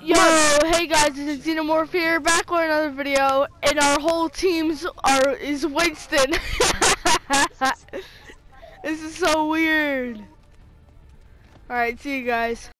Yo, hey guys, this is Xenomorph here, back with another video, and our whole teams is Winston. This is so weird. Alright, see you guys.